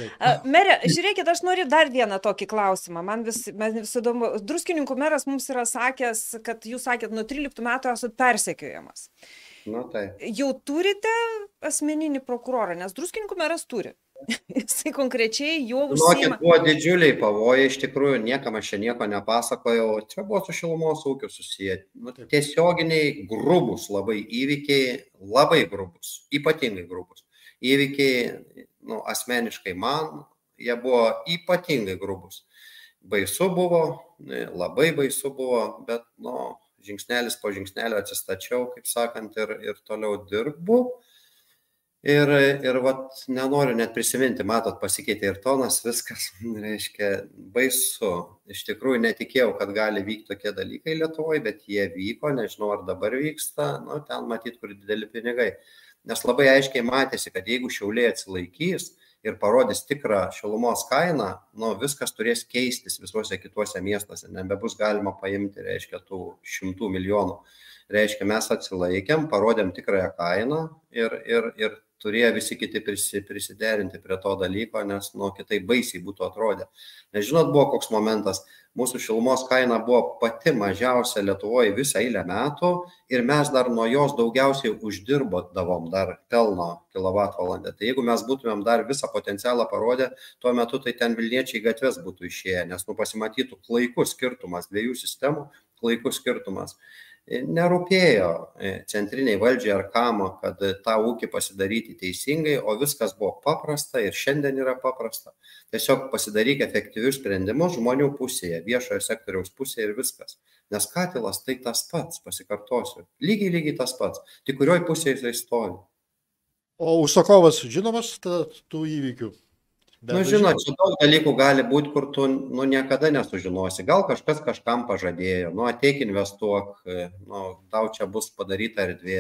Mere, žiūrėkit, aš noriu dar vieną tokį klausimą. Man vis įdomu. Druskininkų meras mums yra sakęs, kad jūs sakėt, nuo 13 metų esate persekiojamas. Nu, tai. Jau turite asmeninį prokurorą, nes Druskininkų meras turi. Jisai konkrečiai jau užsiima. Buvo didžiuliai pavojai, iš tikrųjų, niekam aš čia nieko nepasakojau. Čia buvo su šilumos ūkiu susiję. Tiesioginiai grubus labai įvykiai, labai grubus, ypatingai grubus. Įvykiai, asmeniškai man, jie buvo ypatingai grubus. Baisu buvo, labai baisu buvo, bet, žingsnelis po žingsnelio atsistačiau, kaip sakant, ir toliau dirbu. Ir nenoriu net prisiminti, matot, pasikeitė ir tonas, viskas, reiškia, baisu. Iš tikrųjų netikėjau, kad gali vykti tokie dalykai Lietuvoje, bet jie vyko, nežinau, ar dabar vyksta, ten matyt, kur dideli pinigai. Nes labai aiškiai matėsi, kad jeigu Šiauliai atsilaikys ir parodys tikrą šilumos kainą, viskas turės keistis visuose kituose miestuose, nebebus galima paimti, reiškia, tų 100 milijonų. Reiškia, mes atsilaikėm, parodėm tikrąją kainą ir turėjo visi kiti prisiderinti prie to dalyko, nes kitaip baisiai būtų atrodę. Nes žinot, buvo koks momentas, mūsų šilumos kaina buvo pati mažiausia Lietuvoje visą eilę metų ir mes dar nuo jos daugiausiai uždirbodavom dar pelno kilovatvalandę. Tai jeigu mes būtumėm dar visą potencialą parodę, tuo metu tai ten Vilniečiai gatves būtų išėję, nes pasimatytų klaikus skirtumas dviejų sistemų, klaikus skirtumas. Nerūpėjo centriniai valdžiai ar kam, kad tą ūkį pasidaryti teisingai, o viskas buvo paprasta ir šiandien yra paprasta. Tiesiog pasidaryk efektyvius sprendimus žmonių pusėje, viešojo sektoriaus pusėje ir viskas. Nes katilas tai tas pats, pasikartosiu, lygiai tas pats, tik kurioj pusėje jisai stovi. O užsakovas žinomas tų įvykių? Žinot, čia daug dalykų gali būti, kur tu niekada nesužinosi. Gal kažkas kažkam pažadėjo, ateik investuok, tau čia bus padaryta erdvė.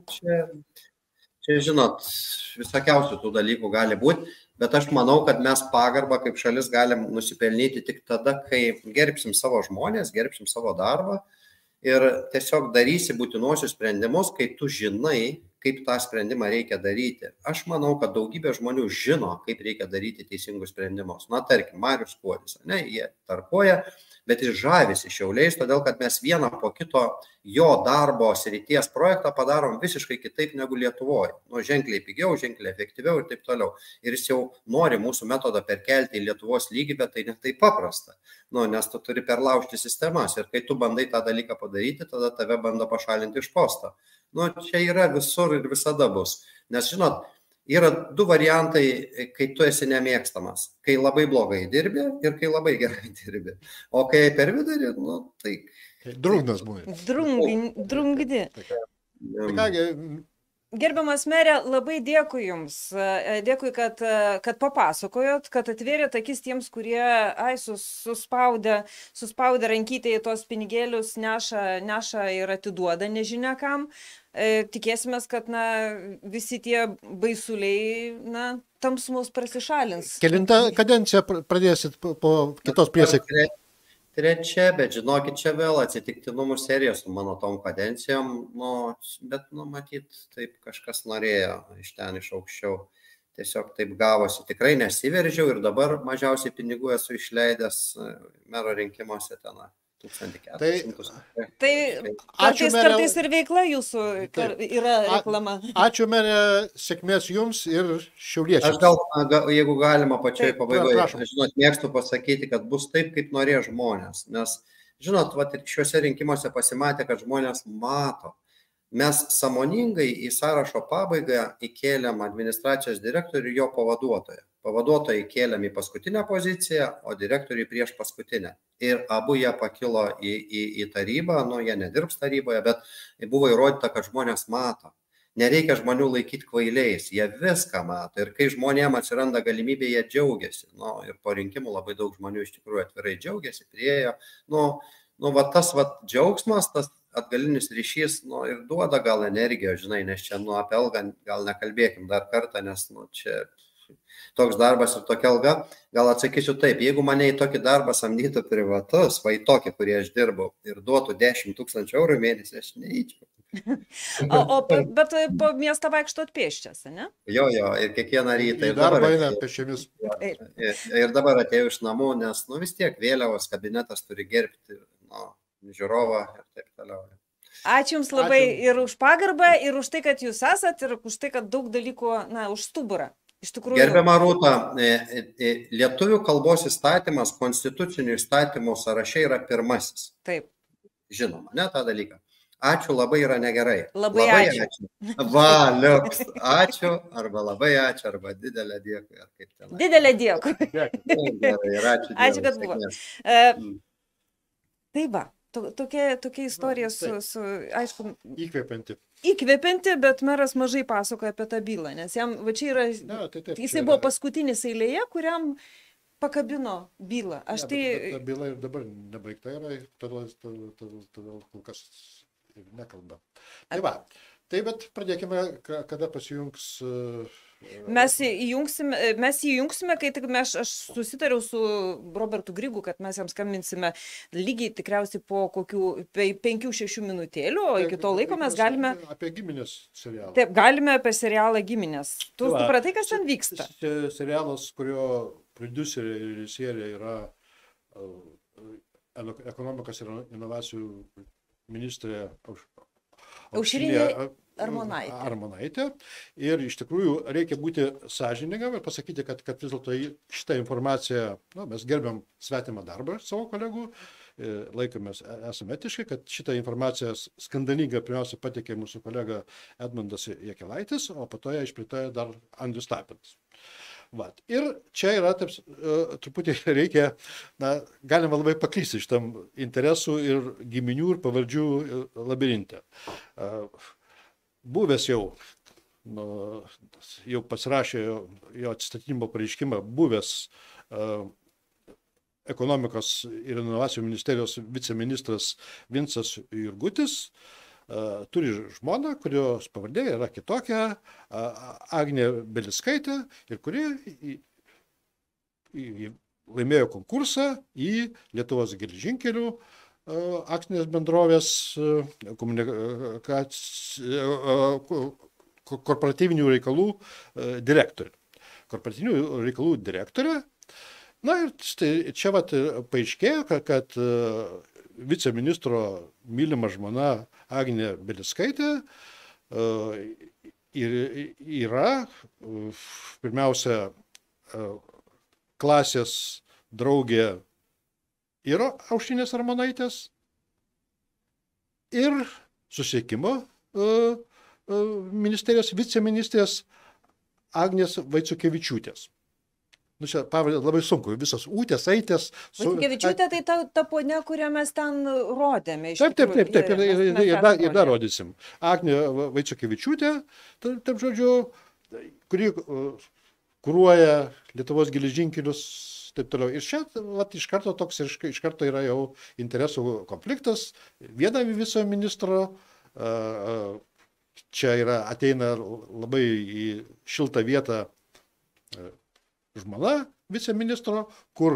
Čia, žinot, visokiausių tų dalykų gali būti, bet aš manau, kad mes pagarbą kaip šalis galim nusipelnyti tik tada, kai gerbsim savo žmonės, gerbsim savo darbą ir tiesiog darysi būtinuosius sprendimus, kai tu žinai, kaip tą sprendimą reikia daryti. Aš manau, kad daugybė žmonių žino, kaip reikia daryti teisingus sprendimus. Tarkim, Marius Skuodis, jie tarkuoja, bet jis žavisi Šiauliais, todėl kad mes vieną po kito jo darbo srities projektą padarom visiškai kitaip negu Lietuvoje. Ženkliai pigiau, ženkliai efektyviau ir taip toliau. Ir jis jau nori mūsų metodą perkelti į Lietuvos lygį, bet tai ne taip paprasta. Nes tu turi perlaužti sistemas ir kai tu bandai tą dalyką padaryti, tada tave bando pašalinti iš posto. Čia yra visur ir visada bus. Nes, žinot, yra du variantai, kai tu esi nemėgstamas. Kai labai blogai dirbi ir kai labai gerai dirbi. O kai per vidurį, tai... Drungnas buvo. Drungdi. Tai kągi... Gerbiamas mere, labai dėkui Jums. Dėkui, kad papasakojot, kad atvėrėt akis tiems, kurie suspaudę rankytę į tos pinigėlius, neša ir atiduoda nežinia kam. Tikėsimės, kad visi tie baisuliai tamsumus prasišalins. Kelintą kadenciją pradėsit po kitos priesaikos? Trečia, bet žinokit, čia vėl atsitiktinumų serija su mano tom kadencijom, bet, matyt, taip kažkas norėjo iš ten iš aukščiau. Tiesiog taip gavosi, tikrai nesiveržiau ir dabar mažiausiai pinigų esu išleidęs mero rinkimuose ten 1400. Tai kartais ir veikla jūsų yra reklama. Ačiū, mere, sėkmės Jums ir šiauliečiams. Aš gal, jeigu galima pačioj pabaigoje, žinot, mėgstu pasakyti, kad bus taip, kaip norėjo žmonės. Nes, žinot, ir šiuose rinkimuose pasimatė, kad žmonės mato. Mes sąmoningai į sąrašo pabaigą įkėlėm administracijos direktorių ir jo pavaduotoją. Pavaduotojai kėlėm į paskutinę poziciją, o direktoriai prieš paskutinę. Ir abu jie pakilo į tarybą, jie nedirbs taryboje, bet buvo įrodyta, kad žmonės mato. Nereikia žmonių laikyti kvailiais, jie viską mato. Ir kai žmonėms atsiranda galimybė, jie džiaugiasi. Ir po rinkimų labai daug žmonių iš tikrųjų atvirai džiaugiasi, priėjo. Tas džiaugsmas, tas atgalinis ryšys, ir duoda gal energijos, žinai, nes čia apie algą gal nekalbėkim dar kartą, nes čia toks darbas ir tokia alga. Gal atsakysiu taip, jeigu mane į tokį darbą samdytų privatus, va į tokį, kurį aš dirbau, ir duotų 10 000 eurų mėnesį, aš neįčiau. Bet po miestą vaikštot pėsčias, ne? Jo, ir kiekvieną rytą. Į darbą eina pėsčiomis. Ir dabar atėjau iš namų, nes, nu, vis tiek vėliavos kabinetas turi gerbti, nu, žiūrovą ir taip toliau. Ačiū Jums labai ir už pagarbą, ir už tai, kad Jūs esat, ir už tai, kad daug dalykų, na, už stuburą. Iš tikrųjų. Gerbiama Rūta, lietuvių kalbos įstatymas konstitucinių įstatymų sąraše yra pirmasis. Taip. Žinoma, ne tą dalyką. Ačiū labai yra negerai. Labai ačiū. Va, liuks. Ačiū, arba labai ačiū, arba didelė dėkui. Didelė dėkui. Ačiū, kad buvo. Tai va. Tokia istorija su, aišku, įkvepianti, bet meras mažai pasakoja apie tą bylą, nes jam, va čia yra, jisai buvo paskutinis eilėje, kuriam pakabino bylą. Ta byla ir dabar nebaigta yra, todėl kol kas nekalba. Tai va, bet pradėkime, kada pasijungs... Mes įjungsime, kai tik aš susitariau su Robertu Grigu, kad mes jam skambinsime lygiai tikriausiai po kokių 5-6 minutėlių, o iki to laiko mes galime... Apie giminės serialą. Taip, galime apie serialą Giminės. Tu supratai, kas ten vyksta? Serialas, kurio prodiuserė ir režisierė yra ekonomikos ir inovacijų ministrė Aušrinė Armonaitė. Ir iš tikrųjų reikia būti sąžiningam ir pasakyti, kad vis dėlto šitą informaciją, mes gerbiam svetimą darbą savo kolegų, laikomės esame etiškai, kad šitą informaciją skandalingą pirmiausia pateikė mūsų kolega Edmundas Jakilaitis, o po to ją išplėtojo dar Andrius Tapinas. Ir čia yra, taip, truputį reikia, galima labai paklysti šitam interesų ir giminių ir pavardžių labirinte. Buvęs jau pasirašė jo atsistatydinimo pareiškimą, buvęs ekonomikos ir inovacijų ministerijos viceministras Vincas Jurgutis turi žmoną, kurios pavardė yra kitokia, Agnė Beliskaitė, ir kuri laimėjo konkursą į Lietuvos geležinkelių akcinės bendrovės korporatyvinių reikalų direktorė. Korporatyvinių reikalų direktorė. Ir čia paaiškėjo, kad viceministro mylima žmona Agnė Beliskaitė yra pirmiausia klasės draugė ir Aušrinės Armonaitės ir susisiekimo ministerijos viceministrės Agnės Vaiciukevičiūtės. Čia pavardė labai sunku, visos Ūtės, Aitės. Vaiciukevičiūtė tai ta ponia, kurią mes ten rodėme. Taip, ir dar rodysim. Agnė Vaiciukevičiūtė, taip žodžiu, kuri kuruoja Lietuvos geležinkelius, taip toliau. Ir čia iš karto yra jau interesų konfliktas. Viena viso ministro, čia ateina labai į šiltą vietą žmona viceministro, kur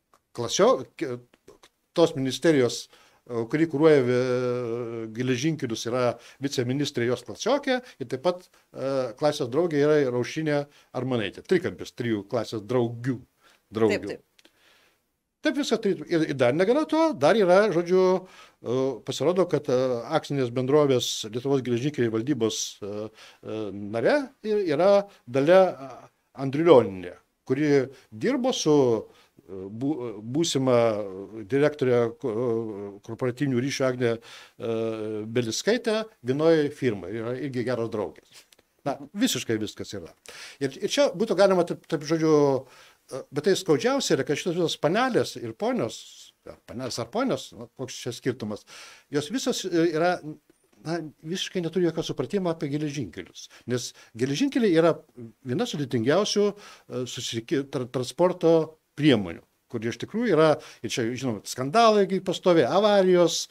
tos ministerijos, kuri kuruoja geležinkelius, yra viceministrė jos klasiokė ir taip pat klasės draugė yra Aušrinė Armonaitė. Trikampis, 3 klasės draugių. Taip visą. Ir dar negana to, dar yra, žodžiu, pasirodo, kad akcinės bendrovės Lietuvos geležinkelių valdybos nare yra Dalia Andriulioninė, kuri dirbo su būsima direktorė korporatyvinių ryšių Agnė Beliskaitė vienoje firmoje. Yra irgi geros draugės. Visiškai viskas yra. Ir čia būtų galima, taip žodžiu, bet tai skaudžiausia yra, kad šitos visos panelės ir ponios, panelės ar ponios, koks čia skirtumas, jos visos yra, visiškai neturi jokio supratimo apie geležinkelius. Nes geležinkeliai yra viena sudėtingiausių transporto priemonių, kur iš tikrųjų yra, ir čia, žinoma, skandalai, pastoviai avarijos,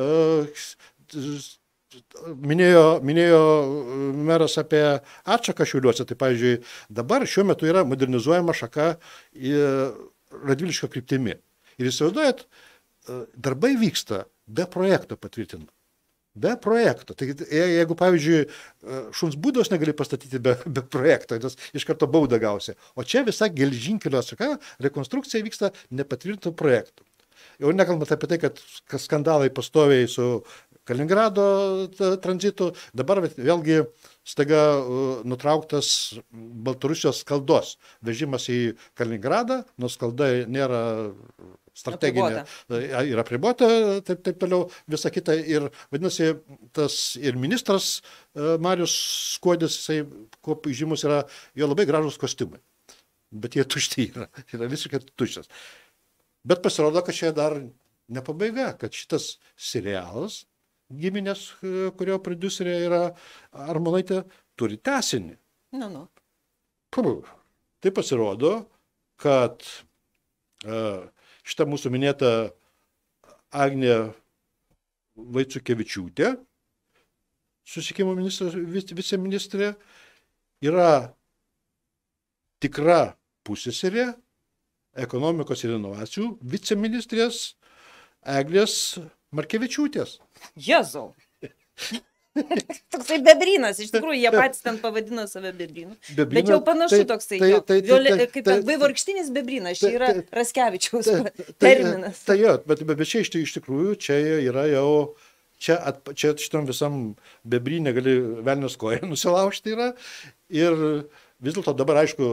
minėjo meras apie atšaką Šiauliuose. Tai, pavyzdžiui, dabar šiuo metu yra modernizuojama šaka Radviliškio kryptimi. Ir įsivaizduojat, darbai vyksta be projekto patvirtinimo. be projekto. Tai jeigu, pavyzdžiui, šuns būdos negali pastatyti be projekto, nes iš karto baudą gausi. O čia visa geležinkelio rekonstrukcija vyksta nepatvirtintų projektų. Jau nekalbant apie tai, kad skandalai pastoviai su Kaliningrado tranzitu, dabar vėlgi staiga nutrauktas Baltarusijos skaldos vežimas į Kaliningradą, nors skalda nėra strateginė, yra apribota, taip toliau, visa kita. Ir vadinasi, tas ir ministras Marius Skuodis, jisai, kuo žymus yra, jo labai gražus kostiumai, bet jie tušti yra visiškai tuščias. Bet pasirodo, kad čia dar ne pabaiga, kad šitas serialas giminės, kurio prodiuserė yra Armonaitė, turi tęsinį. Tai pasirodo, kad šita mūsų minėta Agnė Vaiciukevičiūtė, susisiekimo viceministrė, yra tikra pusseserė ekonomikos ir inovacijų viceministrės Eglės Markevičiūtės. Jėzau. Toksai bebrynas, iš tikrųjų, jie patys ten pavadino save bebrynu. Bet jau panašu toksai, kaip vaivorykštinis bebrynas, čia yra Raskevičiaus terminas. Tai jo, bet čia iš tikrųjų, čia yra jau, čia šitam visam bebrynė gali velnios koją nusilaužti yra. Ir vis dėlto dabar, aišku,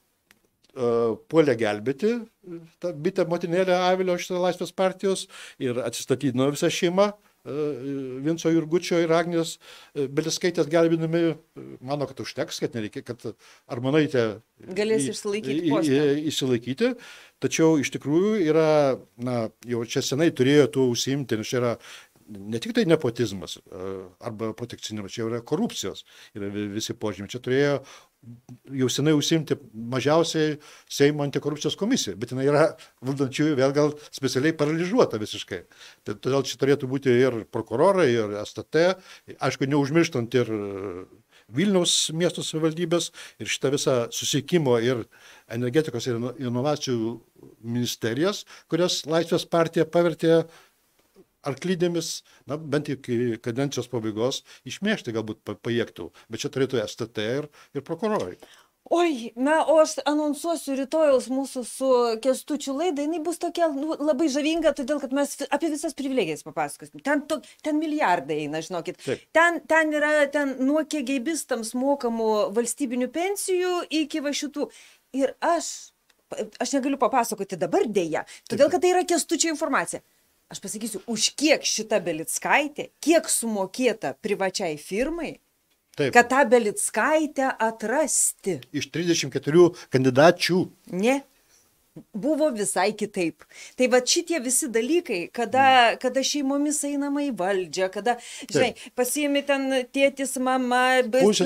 puolė gelbėti tą bitę motinėlę Avilio šitą Laisvės partijos ir atsistatydino visą šeimą Vinco Jurgučio ir Agnės Beliskaitės gelbinami. Mano, kad užteks, kad nereikia, kad Armonaitė galės išsilaikyti. Tačiau iš tikrųjų yra, jau čia senai turėjo tuo užsiimti, nes čia yra ne tik tai nepotizmas arba protekcionizmas, čia yra korupcijos, yra visi požymiai. Čia turėjo jau senai užsiimti mažiausiai Seimo antikorupcijos komisija, bet jinai yra valdančiųjų vėl gal specialiai paralyžiuota visiškai. Todėl čia turėtų būti ir prokurorai, ir STT, aišku, neužmirštant ir Vilniaus miesto savivaldybės, ir šitą visą susisiekimo ir energetikos ir inovacijų ministerijas, kurias Laisvės partija pavertė arklydėmis, bent iki kadencijos pabaigos, išmėžti galbūt pajėgtų, bet čia turėtų STT ir prokurorai. Oi, o aš anonsuosiu rytojaus mūsų su Kęstučiu laidą, jinai bus tokia labai žavinga, todėl kad mes apie visas privilegijas papasakosim. Ten milijardai eina, žinokit. Ten yra nuo kegeibistams mokamų valstybinių pensijų iki va šitų. Ir aš negaliu papasakoti dabar dėja, todėl kad tai yra Kęstučio informacija. Aš pasakysiu, už kiek šita Belickaitė, kiek sumokėta privačiai firmai, kad tą Belickaitę atrasti. Iš 34 kandidačių. Ne. Buvo visai kitaip. Tai va šitie visi dalykai, kada šeimomis einama į valdžią, kada, žinai, pasiimi ten tėtis, mama,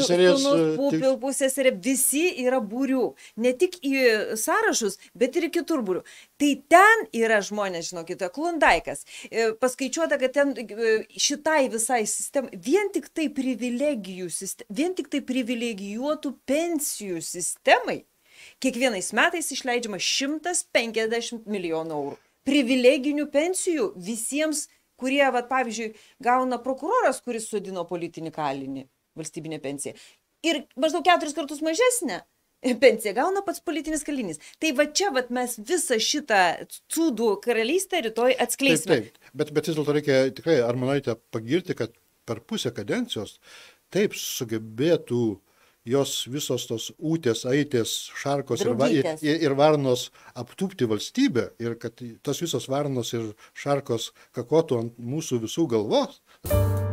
pusseserė, visi yra būrių. Ne tik į sąrašus, bet ir į kitur būrių. Tai ten yra žmonės, žinokite, klondaikas. Paskaičiuota, kad ten šitai visai sistemai, vien tik tai privilegijuotų pensijų sistemai, kiekvienais metais išleidžiama 150 milijonų eurų. Privileginių pensijų visiems, kurie, pavyzdžiui, gauna prokuroras, kuris sodino politinį kalinį, valstybinę pensiją. Ir maždaug 4 kartus mažesnę pensiją gauna pats politinis kalinys. Tai va čia mes visą šitą cūdų karalystę rytoj atskleisime. Bet vis dėlto reikia tikrai Armonaitę pagirti, kad per pusę kadencijos taip sugebėtų jos visos tos ūtės, aitės, šarkos ir varnos aptūpti valstybę ir kad tos visos varnos ir šarkos kakotų ant mūsų visų galvos.